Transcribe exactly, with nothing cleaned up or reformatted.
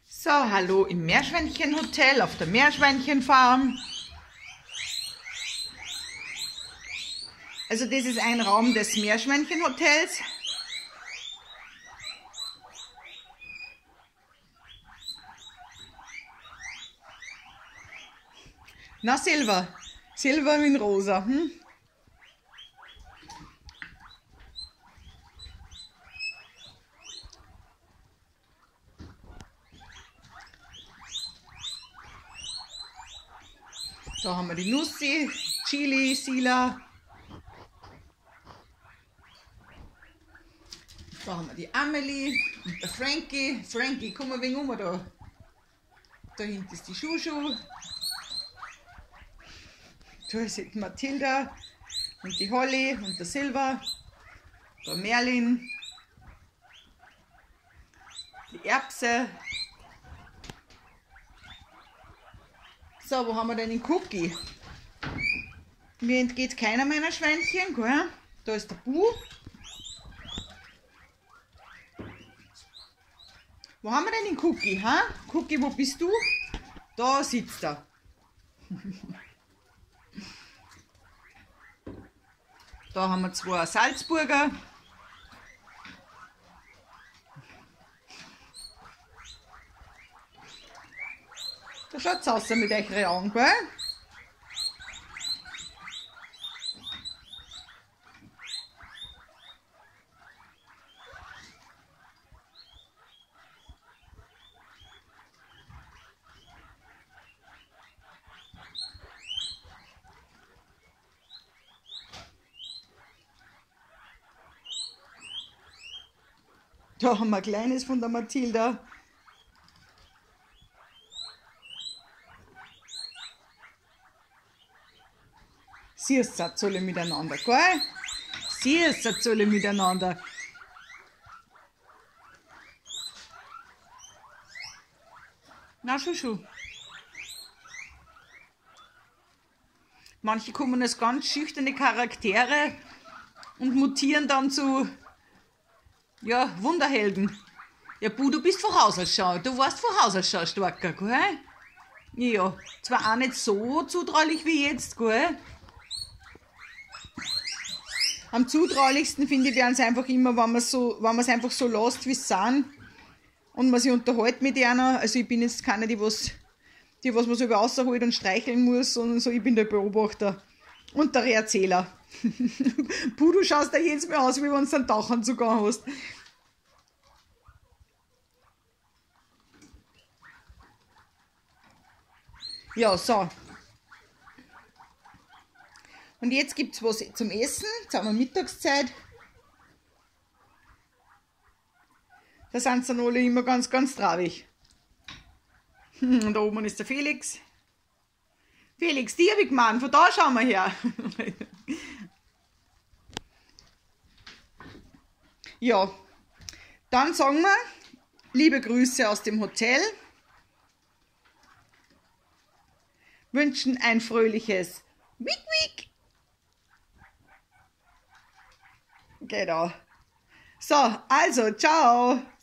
So, hallo im Meerschweinchenhotel auf der Meerschweinchenfarm. Also das ist ein Raum des Meerschweinchenhotels. Na Silber, Silber in rosa. Hm? Da haben wir die Nussi, Chili, Sila. Da haben wir die Amelie und der Frankie. Frankie, komm mal wegen um da. Da hinten ist die Schuschu. Da ist die Mathilda und die Holly und der Silber. Da Merlin. Die Erbse. So, wo haben wir denn den Cookie? Mir entgeht keiner meiner Schweinchen, gell? Da ist der Bu. Wo haben wir denn den Cookie, ha? Cookie, wo bist du? Da sitzt er. Da haben wir zwei Salzburger. Da schaut es aus mit euren Augen, gell? Da haben wir ein kleines von der Mathilda. Siehst du alle miteinander, gell? Siehst du alle miteinander. Na, Schuschu. Manche kommen als ganz schüchterne Charaktere und mutieren dann zu, ja, Wunderhelden. Ja, Bu, du bist von Haus aus schon. Du warst von Haus aus schon starker, gell? Ja, zwar auch nicht so zutraulich wie jetzt, gell? Am zutraulichsten finde ich, werden es einfach immer, wenn man so, wenn man es einfach so lässt, wie es sind und man sich unterhält mit einer. Also ich bin jetzt keine, die was, die was man so über rausholt und streicheln muss, sondern so, ich bin der Beobachter und der Erzähler. Puh, du schaust da jedes Mal aus, wie wenn du einen Tauchanzug hast. Ja, so. Und jetzt gibt es was zum Essen. Jetzt haben wir Mittagszeit. Da sind sie dann alle immer ganz, ganz traurig. Und da oben ist der Felix. Felix, die habe ich gemeint, von da schauen wir her. Ja, dann sagen wir, liebe Grüße aus dem Hotel. Wünschen ein fröhliches Wick Wick. Genau. So, also, ciao.